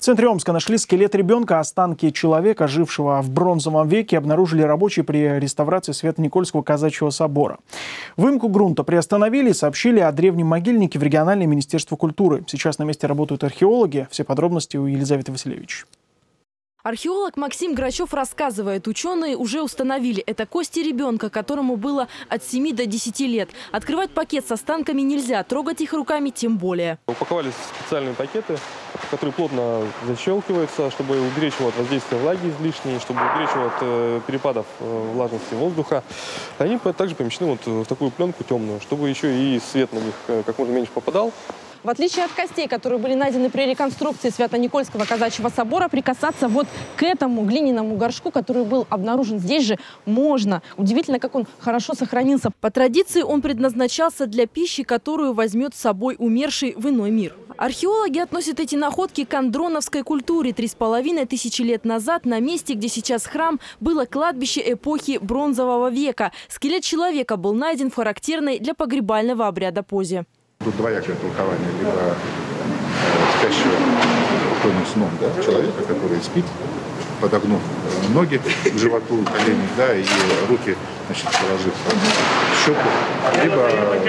В центре Омска нашли скелет ребенка. Останки человека, жившего в бронзовом веке, обнаружили рабочие при реставрации Свято-Никольского казачьего собора. Выемку грунта приостановили и сообщили о древнем могильнике в региональное министерство культуры. Сейчас на месте работают археологи. Все подробности у Елизаветы Васильевич. Археолог Максим Грачев рассказывает, ученые уже установили, это кости ребенка, которому было от 7 до 10 лет. Открывать пакет с останками нельзя, трогать их руками тем более. Упаковались в специальные пакеты, которые плотно защелкиваются, чтобы уберечь его от воздействия влаги излишней, чтобы уберечь его от перепадов влажности воздуха. Они также помещены вот в такую пленку темную, чтобы еще и свет на них как можно меньше попадал. В отличие от костей, которые были найдены при реконструкции Свято-Никольского казачьего собора, прикасаться вот к этому глиняному горшку, который был обнаружен здесь же, можно. Удивительно, как он хорошо сохранился. По традиции он предназначался для пищи, которую возьмет с собой умерший в иной мир. Археологи относят эти находки к андроновской культуре. 3500 лет назад на месте, где сейчас храм, было кладбище эпохи Бронзового века. Скелет человека был найден в характерной для погребального обряда позе. Тут двоякое толкование, либо спящего спокойным сном человека, который спит, подогнув ноги к животу, колени, и руки, положив в щеку, либо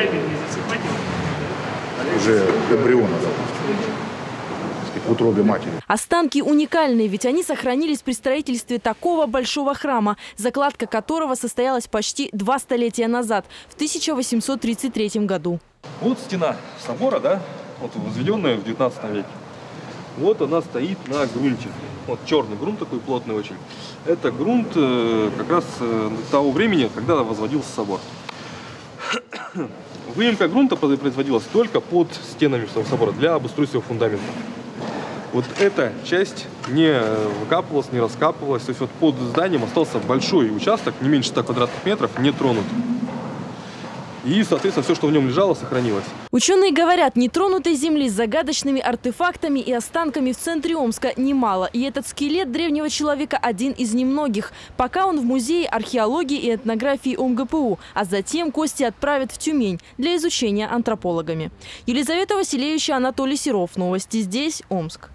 уже эмбриона, в утробе матери. Останки уникальные, ведь они сохранились при строительстве такого большого храма, закладка которого состоялась почти 2 столетия назад, в 1833 году. Вот стена собора, вот возведенная в 19 веке. Вот она стоит на грунте. Вот черный грунт такой плотный очень. Это грунт как раз того времени, когда возводился собор. Выемка грунта производилась только под стенами собора для обустройства фундамента. Вот эта часть не выкапывалась, не раскапывалась. То есть вот под зданием остался большой участок, не меньше 100 квадратных метров, не тронут. И, соответственно, все, что в нем лежало, сохранилось. Ученые говорят, нетронутой земли с загадочными артефактами и останками в центре Омска немало. И этот скелет древнего человека один из немногих. Пока он в музее археологии и этнографии ОМГПУ, а затем кости отправят в Тюмень для изучения антропологами. Елизавета Васильевич, Анатолий Серов. Новости здесь, Омск.